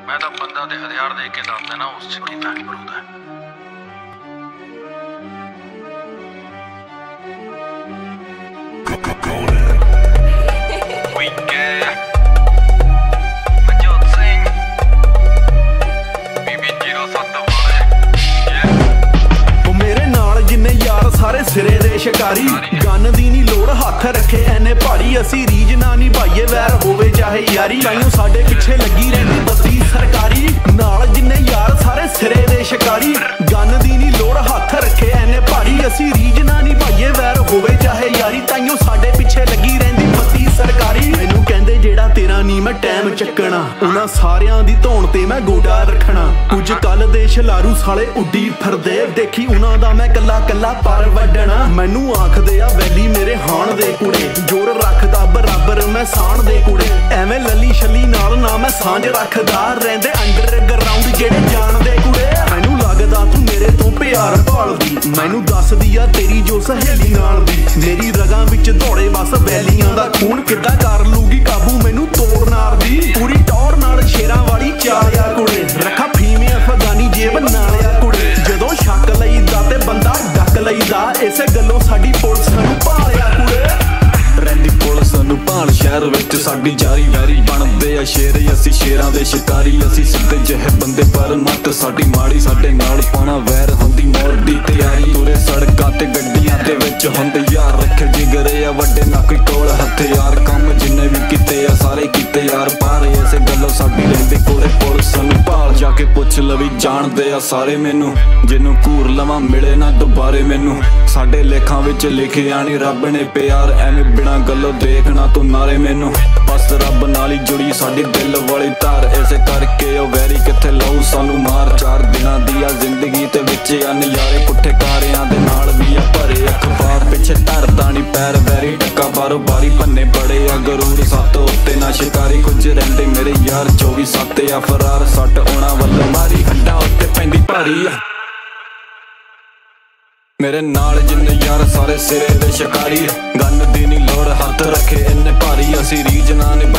मैं तो बंदा ते हथियार देख के दस देना उस च बड़ी फैक्ट बनता है। सारे सिरे दे शिकारी गन दी नी लोड़ हथ रखे एने भारी असी रीज ना निभाइए वैर होवे चाहे यारी ताइयों साडे पिछे लगी रहंदी बत्ती सरकारी नाल जिन्ने यार सारे सिरे दे शिकारी गन दी नी लोड़ हथ रखे एने भारी असी रीज ना निभाइए वैर होवे चाहे यारी ताइयों साडे पिछे लगी रहंदी बत्ती सरकारी मैनू कहंदे जेड़ा तेरा नी मैं टाइम चकना उन्हां सारियां दी धौण ते मैं गोडा रखना कुछ कल दे छलारू साले उड्डी फिरदे देखी उन्हां दा मैं कल्ला कल्ला पर वड्डना मैनू आखदे आ वैली मेरे हाण दे कुड़े जोर रखदा बराबर मैं साण दे कुड़े एवें लली छली नाल ना मैं सांझ रखदा रहंदे अंडरग्राउंड जेड़े जान दे कुड़े मैनू लगदा तू मेरे तो प्यार भालदी मैनू दसदी आ तेरी जो सहेली नाल दी मेरी रगां विच दौड़े बस वैलियां दा खून किद्दां कर लूगी काबू मैनू तोड़ नार दी पूरी टौर नाल शेरां वाली चाल आ कुड़े रखा फीमे अफगानी जेब नाल आ कुड़े जदों शक लईदा ते बंदा डक लईदा इसे गल्लों साडी पुलिस नूं भालिया कुड़े रैंदी पुलिस नूं भाल शहर विच साडी जारी वैरी बनदे आ शेर असी शेरां दे शिकारी असी सिद्धे ਜਿਹੇ बंदे पर मत साडी माड़ी साडे नाल पाना वैर हुंदी मौत दी तैयारी तुरे सड़कां ते गड्डियां दे विच हुंदे यार रखे जिगरे आ वड्डे नक कोल हथियार काम जिन्ने भी कीते आ सारे कीते यार पार इसे गल्लों साडी रैंदी कोले पुलिस नूं भाल जाके पुछ लवी जानदे आ सारे मैनू जिन्नू घूर लवां मिले ना दुबारे मैनू साडे लेखां विच लिखिया नी रब ने प्यार एवें बिना गल्लों देखना तू नारे मैनू बस रब नाल ही जुड़ी साडी दिल वाली तार इसे करके ओ वैरी किथे लाऊ सानू मार 4 दिनां दी आ जिंदगी ते विच आ नज़ारे पुट्ठे कारियां दे नाल भी आ भरे अखबार पिछे धरदा नी पैर वैरी टक्का बारो बारी भन्ने बड़े आ गरूर सत्त उत्ते ना शिकारी कुछ रहिंदे मेरे यार 24/7 आ फरार सट आउणा वल्लों मारी हड्डां उत्ते पैंदी भारी आ मेरे नाल जिन्ने यार सारे सिरे दे शिकारी गन दी नी लोड़ हथ रखे इन्ने भारी असी रीज ना